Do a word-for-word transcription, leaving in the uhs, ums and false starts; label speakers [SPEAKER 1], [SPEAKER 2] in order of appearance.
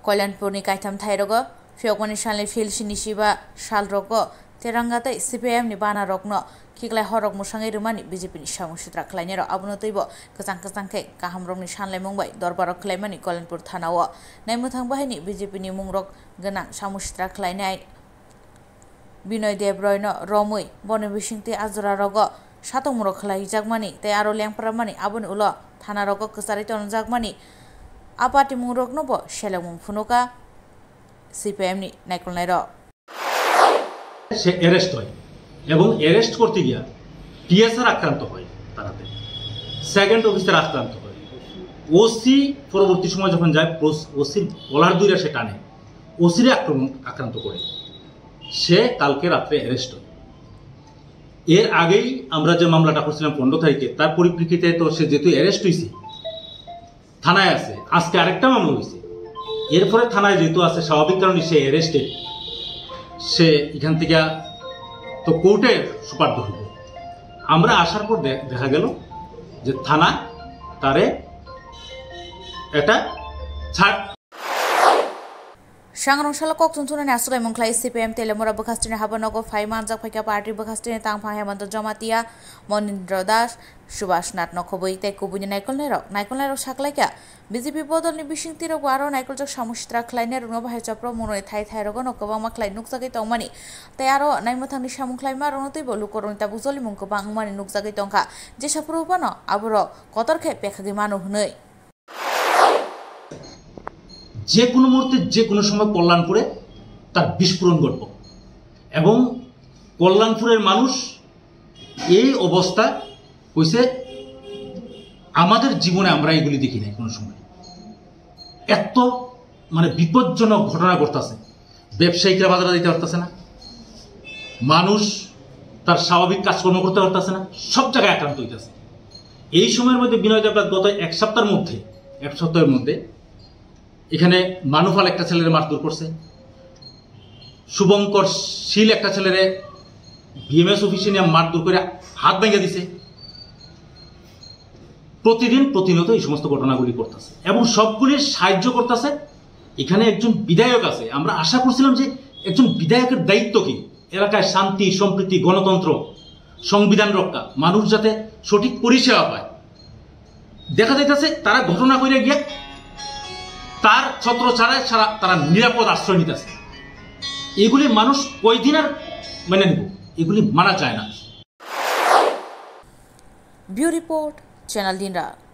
[SPEAKER 1] कल्याणपुरनि कायथाम थाइरगो फियकमानि सालनि fill सिनिसिबा सालरगो तेरंगाते CPM नि बाना रगनो खिगलाय हरक मुसाङै रुमानि बीजेपी नि सामुं सिद्रा खलायनेर आबुनो तैबो गोजां गोजांखे गाहाम रगनि सानलाय मुंबाय दरबार खलायमानि कल्याणपुर थानाव नाइमवथां बाहायनि बीजेपी नि मुं रग गोनां सामुं सिद्रा खलायनाय बिनय देब्रयनो रमै बने बिसिंति आजुरा रग सातों मुरो खलाय जागमानि ते आरो लेंपरामानि आबुनि उलो थाना रग कसारि तन जागमानि आपाति मुं रगनोबो सेलें मुं फुनुका सीपीएम नि नाइकल नायर
[SPEAKER 2] সে অ্যারেস্ট হয় এবং অ্যারেস্ট করতে গিয়া টিএসআর আক্রান্ত হয় তারাতে সেকেন্ড অফিসার আক্রান্ত হয় ওসি পরবর্তী সময় যখন যায় ওসির গলার দুইরা সে টানে ওসিরে আক্রমণ আক্রান্ত করে সে কালকে রাত্রে অ্যারেস্ট হয় এর আগেই আমরা যে মামলাটা করছিলাম পনেরো তারিখে তার পরিপ্রেক্ষিতে তো সে যেহেতু অ্যারেস্ট হয়েছে থানায় আছে আজকে আরেকটা মামলা হয়েছে এরপরে থানায় যেহেতু আছে স্বাভাবিক কারণে সে অ্যারেস্টেড সে এখান থেকে তো কোর্টে সুপার্দ হইব আমরা আসার পর দেখা গেল যে থানা তারে এটা ছাড়
[SPEAKER 1] सांग्रं शालकक तुनथुनानि आसुगाय मंख्लाय सीपीएम तेलेमुरा बखास्टिनि हाबनगो फाइमा आनजाक फाइका पार्टी बखास्टिनि तांफा हेमন্ত जमातिया मनिन्द्र दास सुभाष नाथ नखबै ते कुबुनि नाइकल नायरक नाइकल नायरक साखलायका बीजेपी बदलनि बिसिंतिरक आरो नाइकलजक सामुसित्रा खलायनाय रुनो बाहाय चप्र मुनै थाइ थाइरगो नकबां माखलाय नुकजागै तंमानि ते आरो नाइमवथांनि सामुखलायमा रनतैबो लुकरनिता बुजलि मुंखौ बांमानि नुकजागै तंखा जे सापुरबानो आबरो कतरखे पेखागै मानु हनै
[SPEAKER 2] যে কোনো মুহূর্তে যে কোনো সময় কল্যাণপুরে তার বিস্ফোরণ ঘটবে এবং কল্যাণপুরের মানুষ এই অবস্থা হইছে আমাদের জীবনে আমরা এগুলি দেখি নাই কোনো সময় এত মানে বিপজ্জনক ঘটনা ঘটতেছে ব্যবসায়িকরা বাজারে দিতে পারতেছে না মানুষ তার স্বাভাবিক কাজকর্ম করতে পারতেছে না সব জায়গায় আক্রান্ত হইতেছে এই সময়ের মধ্যে বিনয় দেবনাথ গত এক সপ্তাহের মধ্যে এক সপ্তাহের মধ্যে এখানে মানুফাল একটা ছেলেরে মারধর করছে শুভঙ্কর শীল একটা ছেলেরে বিএমএস অফিসে নিয়ে মারধর করে হাত ভেঙে দিছে প্রতিদিন প্রতিনিয়ত এই সমস্ত ঘটনাগুলি করতেছে এবং সবগুলির সাহায্য করতেছে এখানে একজন বিধায়ক আছে আমরা আশা করছিলাম যে একজন বিধায়কের দায়িত্ব কি এলাকায় শান্তি সম্প্রীতি গণতন্ত্র সংবিধান রক্ষা মানুষ যাতে সঠিক পরিষেবা পায় দেখা যাইতেছে তারা ঘটনা করে গিয়ে তার ছত্র ছাড়াই সারা তারা নিরাপদ আশ্রয় নিতেছে এগুলি মানুষ কয়দিন আর মেনে নিব এগুলি মানা যায় না
[SPEAKER 1] ব্যুরো রিপোর্ট চ্যানেল দিনরাত।